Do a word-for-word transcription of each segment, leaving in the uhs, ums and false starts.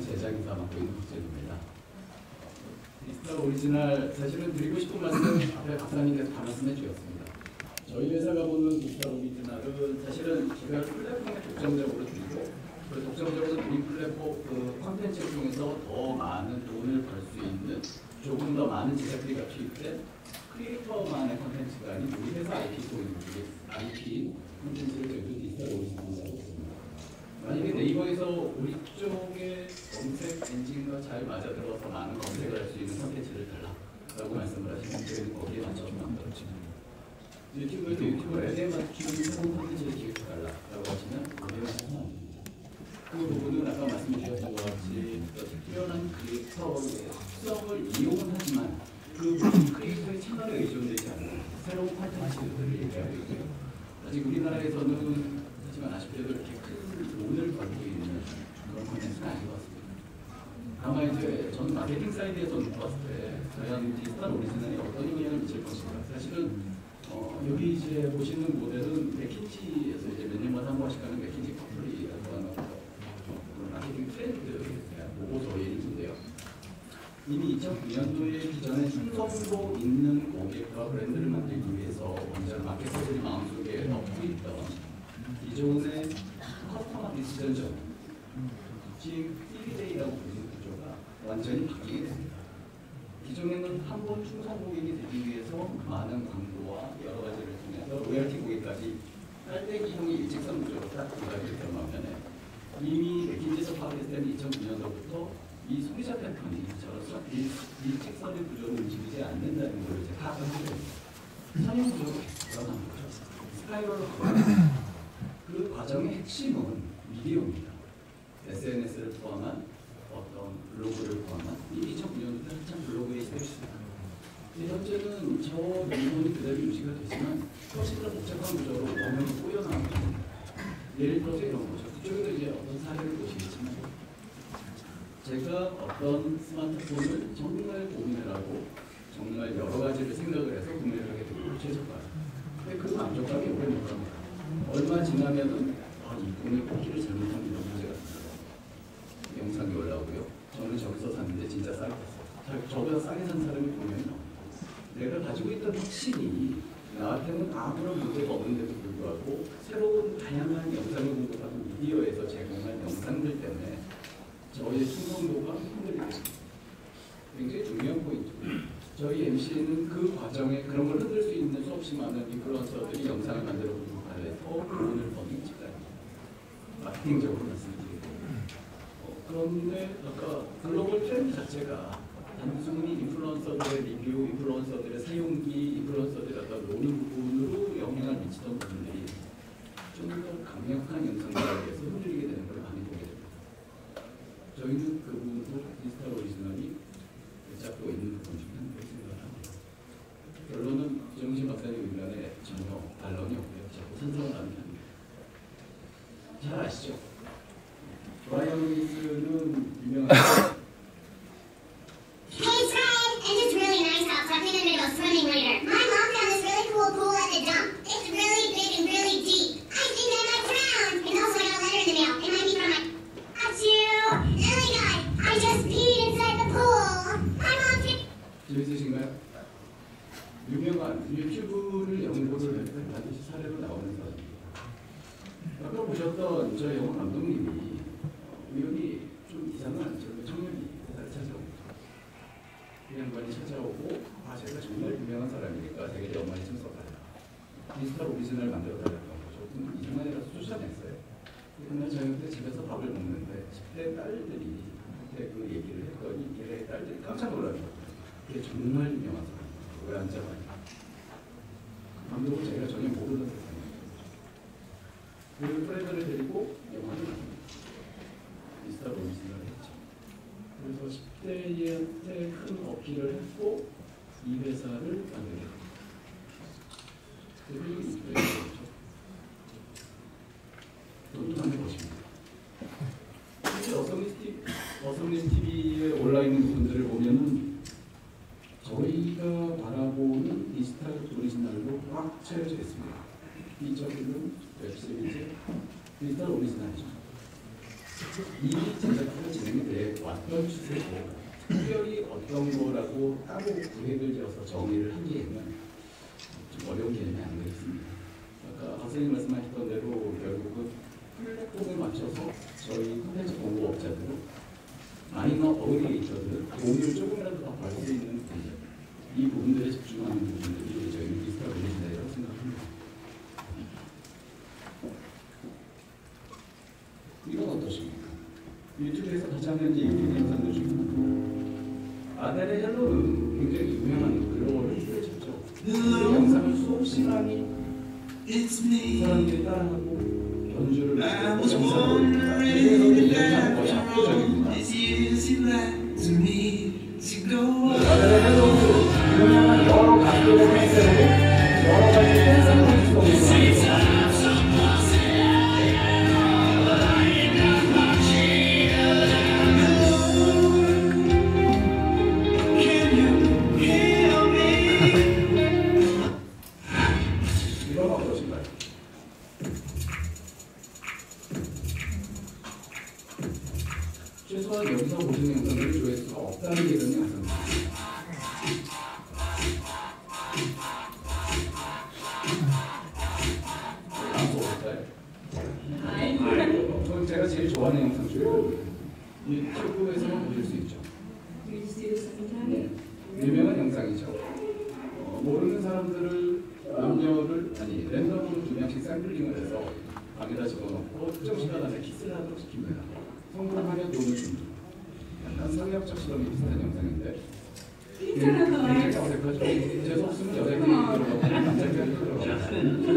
제작이사 맡고 있는 국제입니다. 디지털 오리지널 사실은 드리고 싶은 말씀은 앞에 박사님께서 다 말씀해 주셨습니다. 저희 회사가 보는 디지털 오리지널은 사실은 제가 플랫폼에 독점적으로 드리고 그 독점적으로 우리 플랫폼 그 콘텐츠를 통해서 더 많은 돈을 벌 수 있는 조금 더 많은 제작비가 투입된 크리에이터만의 콘텐츠가 아닌 우리 회사 아이피 쪽인 아이피 콘텐츠를 저희도 디지털 오리지널이라고 했습니다. 만약에 네이버에서 우리 쪽의 검색 엔진과 잘 맞아들어서 많은 검색을 할 수 있는 콘텐츠를 달라라고 말씀을 하시면 저희는 거기에 맞춰서 만들어집니다. 유튜브에서 유튜브에 맞추는 콘텐츠를 기획해달라고 하시면 거기에 맞춰서 만듭니다. 그 부분은 아까 말씀 주셨던 것 같이 특별한 크리에이터의 특성을 이용은 하지만 그 크리에이터의 채널에 의존되지 않는 새로운 콘텐츠들을 얘기하고 있고요. 아직 우리나라에서는 하지만 아쉽게도 이렇게 큰 돈을 벌고 있는 그런 콘텐츠는 아닌 것 같습니다. 다만 이제 저는 마케팅 사이드에서 봤을 때 과연 디지털 오리지널이 어떤 영향을 미칠 것인가. 사실은 어, 여기 이제 보시는 모델은 맥킨지에서 이제 몇 년만 사무하시는 맥킨지 커플이라고 하는 마케팅 트렌드 보고서의 일인데요. 이미 이천구 년도에 기존에 충성도 있는 고객과 브랜드를 만들기 위해서 먼저 마케터들이 마음속에 넣고 있던 기존의 커스터머 디시전 전 지금 티비데이라고 부르는 구조가 완전히 바뀌게 됩니다. 기존에는 한 번 충성 고객이 되기 위해서 많은 광고와 여러 가지를 통해서 로열티 고객까지 깔때기형의 일직선 구조로 딱 들어가게 되는 반면에 이미 맥킨지에서 파악했을 때는 이천구 년도부터 이 소비자 패턴이 저로서 일직선의 구조로 움직이지 않는다는 걸 이제 파악을 하게 됩니다. 선형 구조로 돌아가는 거죠. 스파이럴로 돌아가는 그 과정의 핵심은 미디어입니다. 에스엔에스를 포함한 어떤 블로그를 포함한 이천구 년부터 한참 블로그의 시대였습니다. 현재는 저 논문이 그대로 유지가 되지만 훨씬 더 복잡한 구조로 너무 꼬여나갑니다. 예를 들어서 이런 거죠. 그쪽에도 이제 어떤 사례를 보시겠지만 제가 어떤 스마트폰을 정말 고민을 하고 정말 여러 가지를 생각을 해서 구매를 하게 되고 최저가. 근데 그 만족감이 오래 못 갑니다. 얼마 지나면은 아, 이 폰을 뽑기를 잘못한 이런 문제가 있어요. 영상이 올라오고요. 저는 저기서 샀는데 진짜 싸게 샀어요. 저보다 싸게 산 사람이 보면 내가 가지고 있던 확신이 나한테는 아무런 문제가 없는데도 불구하고 새로운 다양한 영상을 공급하고 미디어에서 제공한 영상들 때문에 저희의 충성도가 흔들리게 됩니다. 굉장히 중요한 포인트고요. 저희 엠씨는 그 과정에 그런 걸 흔들 수 있는 수없이 많은 인플루언서들이 영상을 만들어 공급하여서 돈을 버는 집단입니다. 마케팅적으로 말씀드리고 어, 그런데 아까 글로벌 트렌드 자체가 단순히 인플루언서들의 리뷰, 인플루언서들의 사용기, 인플루언서들의 어떤 노는 부분으로 영향을 미치던 부분들이 좀 더 강력한 영상들에 의해서 흔들리게 되는 걸 많이 보게 됩니다. 저희는 그 부분도 디지털 오리지널이 잡고 있는 부분 중에 하나라고 생각합니다. 결론은 정신 박사님 의견에 전혀 반론이 없고요. 자꾸 찬성을 하는 편입니다. 잘 아시죠? 브라이언 루이스는 유명한 Hey Fred, and it's really nice outside. I think I'm gonna go swimming later. My mom found this really cool pool at the dump. It's really big and really deep. I think I might drown. And also I got a letter in the mail. It might be from my... Achoo! Oh my god, I just peed inside the pool. My mom picked... 재밌으신가요? 유명한 유튜브를 연구를 할 때 반드시 사례로 나오는 사람입니다. 아까 보셨던 저 영화 감독님이 우연히 좀 이상한 젊은 청년이 회사를 찾아옵니다. 그 양반이 찾아오고 아 제가 정말 유명한 사람이니까 되게 영화에 좀 써달라. 디지털 오리지널 만들어달라고 하고 조금 이상한 애 가서 쫓아냈어요. 그날 저녁 때 집에서 밥을 먹는데 십 대 딸들이 그때 그 얘기를 했더니 걔네 딸들이 깜짝 놀라는 거예요. 그게 정말 유명한 사람이에요. 왜 안 잡아요? 감독은 제가 전혀 모르는 세상이에요. 그리고 프레드를 데리고 영화를 만듭니다. 디지털 오리지널을 했죠. 그래서 십 대한테 큰 어필을 했고 이 회사를 만들게 됩니다. 그리고 인플레이션이죠. 돈도 안 내보십니다. 실제 어썸리스 티비에 올라있는 부분들을 보면은 저희가 바라보는 디지털 오리지널로 꽉 채워져 있습니다. 이쪽은 웹시리즈 디지털 오리지널이죠. 이미 제작부가 진행이 돼 어떤 추세고 특별히 어떤 거라고 따로 구획을 지어서 정의를 하기에는 좀 어려운 개념이 안 되겠습니다. 아까 박사님 말씀하셨던 대로 결국은 플랫폼에 맞춰서 저희 콘텐츠 공급업자들은 마이너 어그리게이터들 돈을 조금이라도 더 벌 수 있는 이 부분들에 집중하는 부분들이 저희 디지털 오리지널이라고 생각합니다. 이건 어떠십니까? 유튜브에서 가장 현재 인기 영상들 중에 아델의 헬로는 굉장히 유명한 글로벌 히트를 쳤죠. 그 영상을 수없이 많이 사람들이 따라하고 연주를 하고 영상을 올립니다. 그래서 이 영상은 거의 압도적입니다. 아델의 헬로는 유명한 여러 가수들의 댄스로 여러 가지 댄스를 구성하고 있습니다. 최소한 여기서 보시는 영상들이 조회수가 없다는 게 이런 영상입니다. 안 보실까요? 저는 제가 제일 좋아하는 영상 중에 유튜브에서만 보실 수 있죠. 네. 유명한 영상이죠. 어, 모르는 사람들을 남녀를 아니 랜덤으로 두 명씩 샘플링을 해서 방에다 집어넣고 특정 시간 안에 키스를 하도록 시킵니다. 성공하면 돈을 줍니다. 약간 성역적 실험이 비슷한 영상인데 굉장히 어색하죠. 재수 없으면 여자들이 들어가고 남자들이 들어가고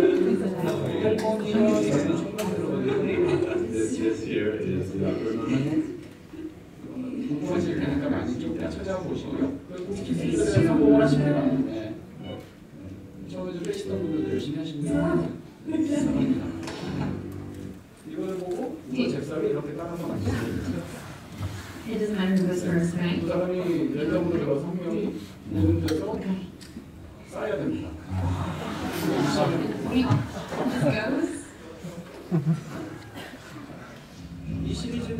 헬폰이나 저희는 총각 들어가는데 궁금하실 테니까 많이 좀 찾아보시고요. 그리고 키스를 성공을 하시면 네. 처음에 좀 빼시던 분들 열심히 하시면 사랑합니다. 이거를 보고 이거 잽싸게 이렇게 따라서 만들어요. It doesn't matter who goes first, right? 그 사람이 랜덤으로 들어서 한 명이 모든 데서 쌓아야 됩니다. 이 시리즈는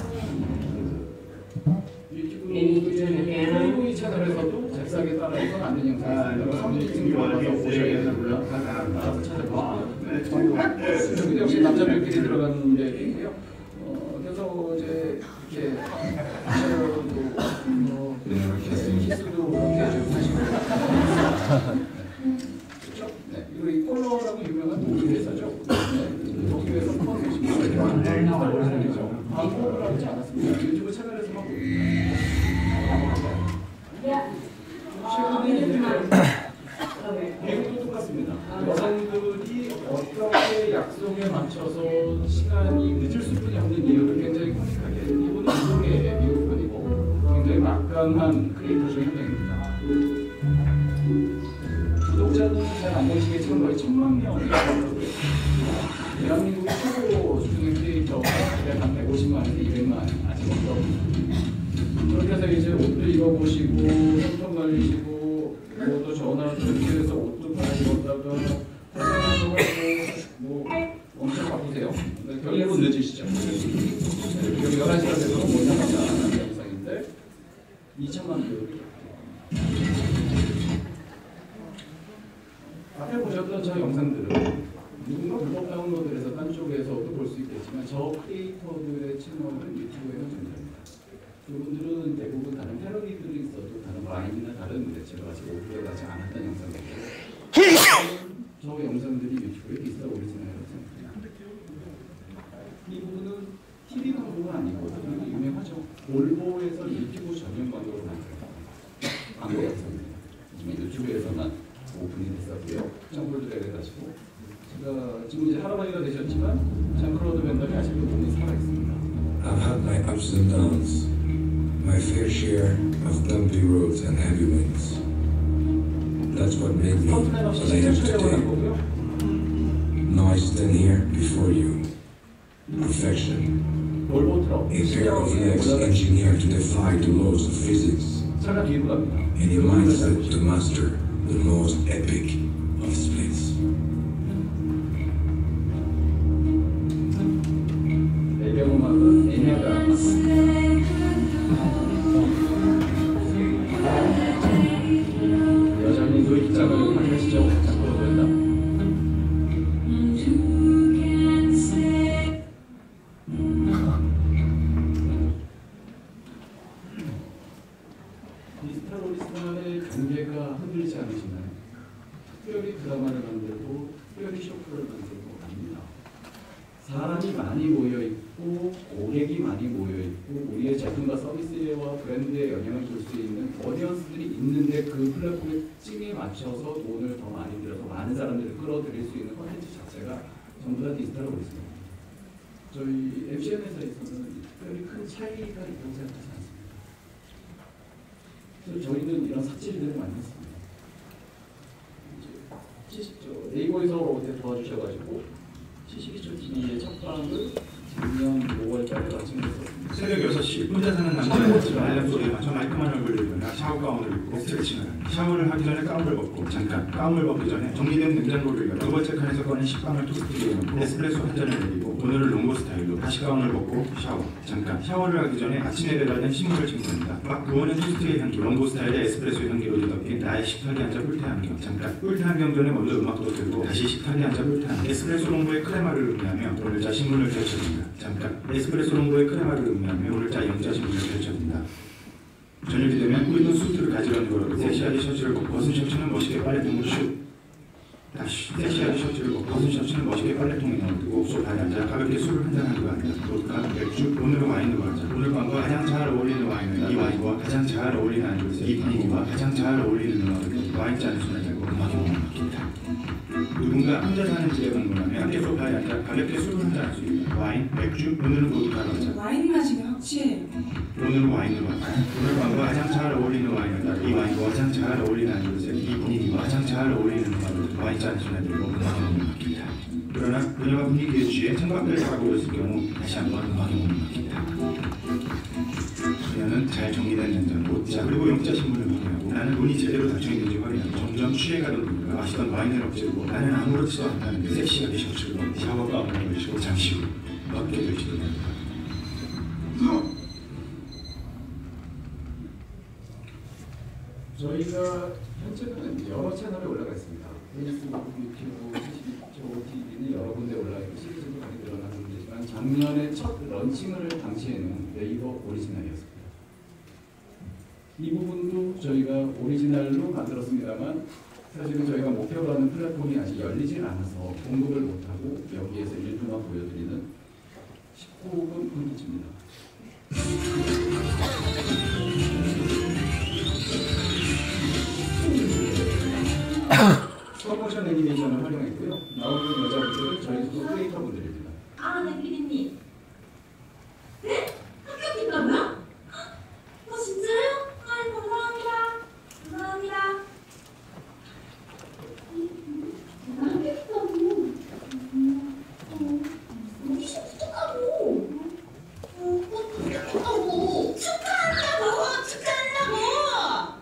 유튜브의 프리보이 채널에서도 잽싸게 따라해서 만든 영상이 성질 증명을 받아서 보셔야겠고요. 알아서 찾아보시고요. 여기 역시 남자들끼리 들어가는 얘기인데요. 어, 그래서 이제 이렇게 쉐어도 뭐 키스도 그렇게 좀 하시고 그렇죠? 네. 그리고 이 콜러라고 유명한 독일 회사죠. 네. 독일에서 콘 오십이죠. 광고를 하지 않았습니다. 유튜브 채널에서 하고 있습니다. 최근에 미국도 똑같습니다. 여성들이 어떻게 약속에 맞춰서 시간이 늦을 수뿐이 없는 이유를 굉장히 코믹하게 이분은 미국의 미국 분이고 굉장히 막강한 크리에이터 중에 한 명입니다. 구독자는 잘 안 되시겠지만 거의 천만 명이 있더라고요. 대한민국의 최고 수준의 크리에이터가 대략 한 백오십만에서 이백만 아직 없더라고요. 그렇게 해서 이제 옷도 입어보시고 손톱 날리시고 또 전화 전화해서 옷도 갈아입었다가 화장도 하고 뭐 엄청 바쁘세요. 결국은 늦으시죠. 여기 열한 시간 돼서 못 나간다는 영상인데 이천만 뷰. 앞에 보셨던 저 영상들은 누군가 불법 다운로드를 해서 딴 쪽에서도 볼 수 있겠지만 저 크리에이터들의 채널은 유튜브에는 존재합니다. 그분들은 대부분 다른 패러디들이 있어도 다른 와인이나 다른 매체로 아직 오프로 가지 않았던 영상들이고 저 영상들이 유튜브에 디지털 오리지널이라고 생각합니다. 이 부분은 티비 광고가 아니고 되게 유명하죠. 볼보에서 유튜브 전용 광고를 만들었습니다. 광고 영상입니다. 요즘에 유튜브에서만 오픈이 됐었고요. 정보들에 가지고 제가 지금 이제 할아버지가 되셨지만 장클로드 밴덤이 아직도 몸이 살아있습니다. I've had my ups and downs, my fair share of bumpy roads and heavy winds. That's what made me what I am today. Now I stand here before you. Perfection. A pair of legs engineered to defy the laws of physics. And a mindset to master the most epic of splits. 배경음악은 애니아가 다 흔들리지 않으시나요? 특별히 드라마를 만들고 특별히 쇼프를 만들고 아닙니다. 사람이 많이 모여있고 고객이 많이 모여있고 우리의 제품과 서비스와 브랜드에 영향을 줄 수 있는 오디언스들이 있는데 그 플랫폼의 찡에 맞춰서 돈을 더 많이 들여서 많은 사람들을 끌어들일 수 있는 콘텐츠 자체가 전부 다 디지털로 있습니다. 저희 엠씨엔에서는 특별히 큰 차이가 있다고 생각하지 않습니다. 그래서 저희는 이런 삽질들을 많이 했습니다. 네이버에서 도와주셔가지고 칠십이 초 티비의 첫 방을 작년 오월달에 마침냈었습니다. 새벽 여섯 시 혼자 사는 남자는 알람 소리에 맞춰 말끔한 얼굴을 입거나 샤워 가운을 입고 스트레칭을 하는 샤워를 하기 전에 가운을 벗고 잠깐 가운을 벗기 전에 정리된 냉장고를 열어 두 번째 칸에서 꺼낸 식빵을 토스트기에 넣고 에스프레소 한 잔을 내리고 오늘은 롱고 스타일로 다시 가운을 벗고 샤워 잠깐 샤워를 하기 전에 아침에 배달된 신문을 챙깁니다. 막 부어낸 토스트의 향기 롱고 스타일의 에스프레소 향기로 뒤덮인 나의 식탁에 앉아 꿀테 한경 잠깐 꿀테 한경 전에 먼저 음악도 들고 다시 식탁에 앉아 꿀테 한경 에스프레소 롱고의 크레마를 음미하며 오늘자 신문을 펼쳐줍니다. 잠깐 에스프레소 롱고의 크레마를 음미하며 오늘자 영자 신문을 펼쳐줍니다. 저녁이 되면 꾸있는 수트를 가지런히 걸어두고 섹시하게 셔츠를 벗고 벗은 셔츠는 멋있게 빨래통으로 슉 다시 섹시하게 셔츠를 벗고 벗은 셔츠는 멋있게 빨래통에 넣어두고 소파에 앉아 가볍게 술을 한잔 하고 한다. 보드카, 맥주, 오늘은 와인으로 하자. 오늘 밤과 가장 잘 어울리는 와인은 이 와인과 가장 잘 어울리는 안주를 이 분위기와 가장 잘 어울리는 음악을 와인잔에 손을 대고 음악에 몸을 맡긴다. 누군가 혼자 사는 집에 방문하면 함께 소파에 앉아 가볍게 술을 한잔 할 수 있다. 와인, 맥주, 오늘은 보드카로 하자. 와인 마시면 확실해요. 오늘은 와인으로 하자. 오늘 밤과 가장 잘 어울리는 와인을 따라 이 와인과 가장 잘 어울리는 안주를 이 분위기와 가장 잘 어울리는 음악을 와인잔에 손을 대고 음악에 몸을 맡긴다. 그러나 그녀가 분위기에 취해 창밖을 바라보고 있을 경우 다시 한번 음악에 몸을 맡긴다. 그녀는 잘 정리된 냉장고, 자 그리고 영자 신문을 확인하고 나는 문이 제대로 닫혀있는지 확인하고 점점 취해가던 그녀가 마시던 와인을 엎지르고 나는 아무렇지도 않다는데 섹시하게 셔츠를 벗고 샤워 가운을 걸치고 잠시 후 밖에 들지도 않는다. 저희가 현재는 여러 채널에 올라가 있습니다. 페이스북, 유튜브, 칠십이 초 티비는 여러 군데 올라가 있고 시리즈도 많이 늘어나고 있지만 작년에 첫 런칭을 당시에는 네이버 오리지널이었습니다. 이 부분도 저희가 오리지널로 만들었습니다만 사실은 저희가 목표로 하는 플랫폼이 아직 열리질 않아서 공급을 못하고 여기에서 일부만 보여드리는 십구 분 콘텐츠입니다. 스톱모션 애니메이션을 활용했고요. 나오는 여자분들은 저희 또 크리에이터분들입니다. 아, 네, 피디님. 네? 합격했다고요? 어, 진짜요? 아, 감사합니다. 감사합니다. 나 합격했다고. 어디 합격했다고. 어, 합격했다고. 축하한다고. 축하한다고.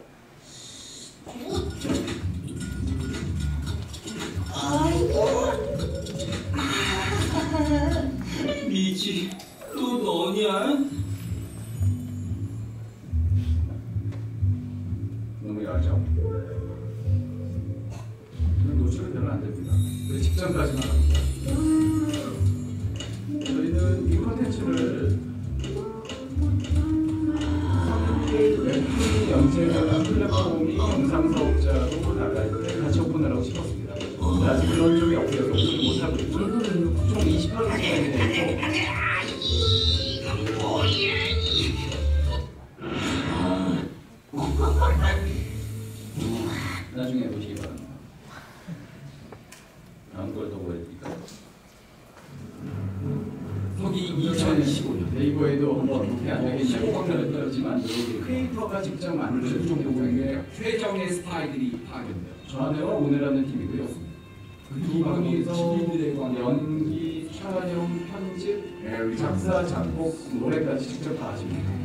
아이고. 미지, 또 너냐? 너무 야하죠? 노출은 별로 안 됩니다. 그 직전까지만 합니다. 저희는 이 콘텐츠를 웹툰 연재자가 플랫폼이 영상 사업자로 나갈 때 같이 오픈하라고 싶었습니다. 근데 아직 그런 쪽이 없어서 오픈을 못하고 있죠. 총 이십팔 분 시간이 되고 나중에 보시기 바랍니다. 다음 걸 더 보여드릴까요? 거기 이천십오 년 네이버에도 한번 어떻게 안 되겠냐고 뻥을 떨었지만 크리에이터가 직접 만든 동영상에 최정의 스타일들이 파견돼요. 저하네와 오늘하는 팀이고요. 두 분이서 연기, 촬영, 편집, 작사, 작곡, 노래까지 직접 다 하십니다.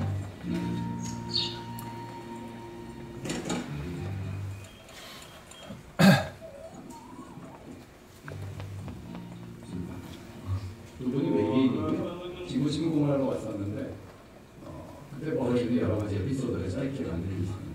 두 분이 외계인이고요. 지구 침공하러 왔었는데 어, 그때 벌어지는 여러 가지 에피소드를 짧게 만들고 있습니다.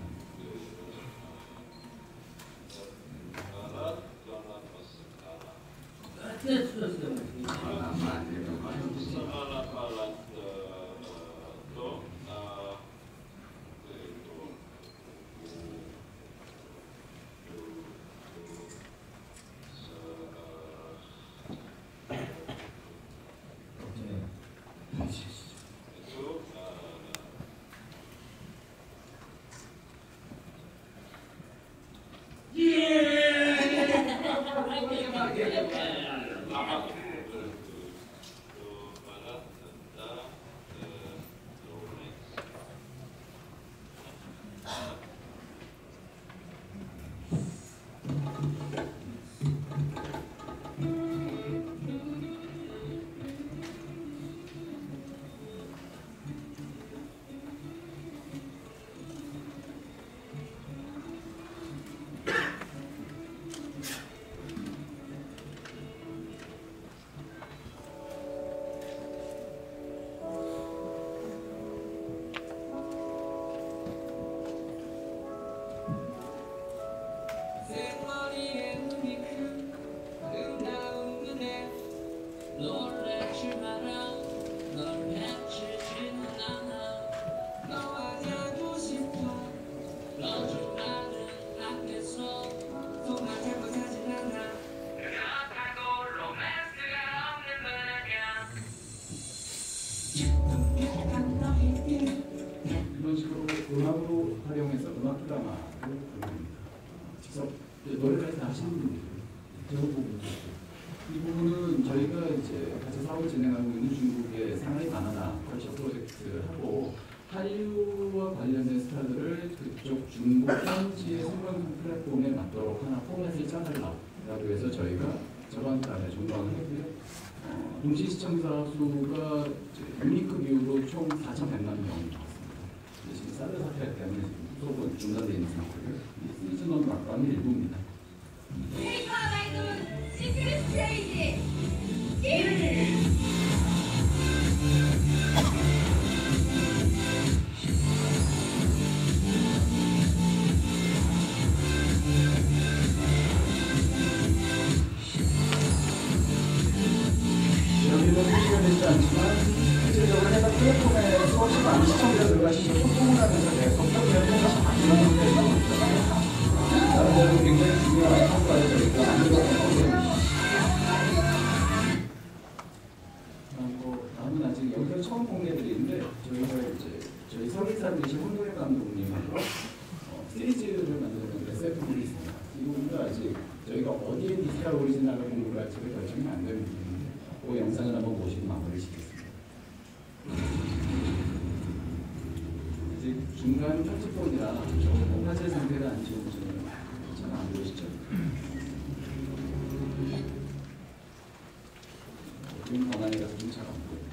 음악 드라마를 부릅니다. 직접 노래까지 다 하시는 분들이에요. 저 부분도 이 부분은 저희가 이제 같이 사업을 진행하고 있는 중국의 상하이 바나나 컬처 프로젝트를 하고 한류와 관련된 스타들을 그쪽 중국 현지의 생방송 플랫폼에 맞도록 하나 포맷을 짜달라고 해서 저희가 저번 달에 종방을 했고요. 어, 동시 시청자 수가 유니크 뷰로 총 사천백만 명이 나왔습니다. 지금 사드 사태 때문에 수업은 중단되어 있는 상태고요. 시즌 일 막방이 일부입니다. K-pop 아이돌 시크릿 스테이지 일. 여기는 표시가 되지 않지만 실질적으로 해당 플랫폼에 수없이 많은 시청자들과 실제 소통을 하면서 계속 협력을 해서 바뀌는 데가 있잖아요. 나름대로 굉장히 중요한 성과를 저희가 만들어낸 거고요. 뭐 다음은 아직 여기서 처음 공개드리는데 저희가 이제 저희 설계사님이신 홍동일 감독님하고 어, 시리즈를 만들었는데 에스에프들이 있습니다. 이 부분도 아직 저희가 어디에 디지털 오리지널을 공부할지를 결정이 안 되는 부분인데 그 영상을 한번 보시고 마무리 시켰습니다. 아직 중간 편집본이라 조금 화질 상태가 안 좋은 점은 잘 안 보이시죠? 좀 방안이라서 좀 잘 안 보여요.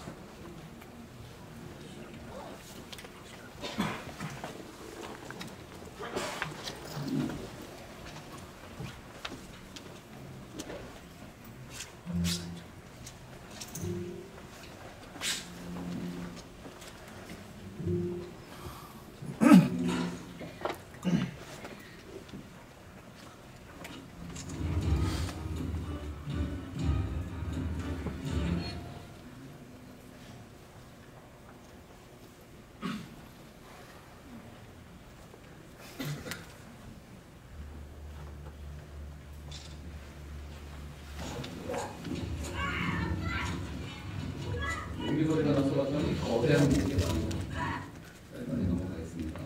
공기 소리가 나서 봤더니 거대한 무게가 빨리 넘어가겠습니다.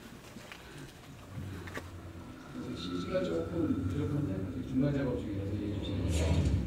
씨지가 조금 부족한데 아직 중간 작업 중이라서 이해해 주시면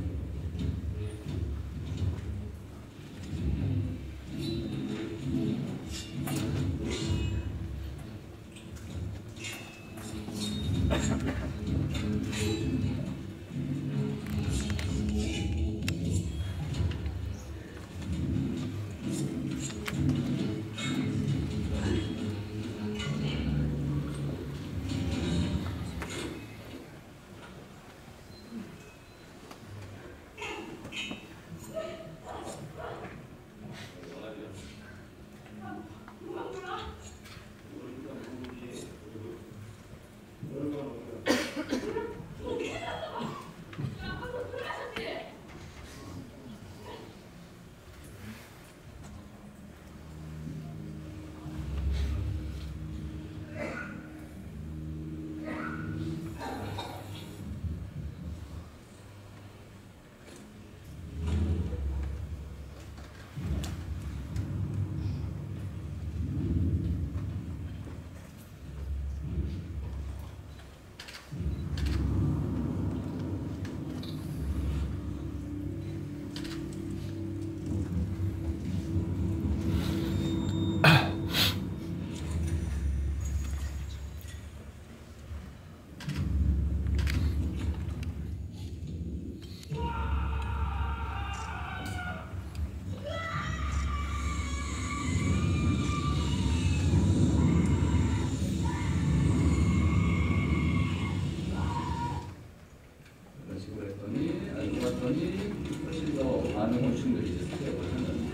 훨씬 더 많은 곤충들이 이제 습격을 하는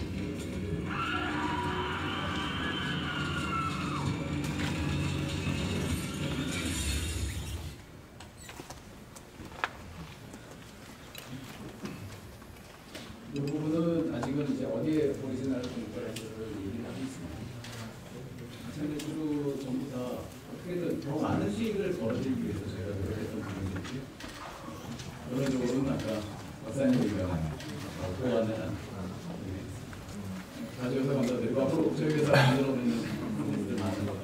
이 부분은 아직은 이제 어디에 오리지널 공부할지를 얘기를 하고 있습니다. 마찬가지로 전부 다 어떻게든 더 많은 수익을 벌어들이기 위해서 저희가 노력했던 부분이고요. 결론적으로는 아까 박사님 의견 보완을 가져오서 감사드리고 앞으로 저희 회사 만들어내는 부분들 많은 것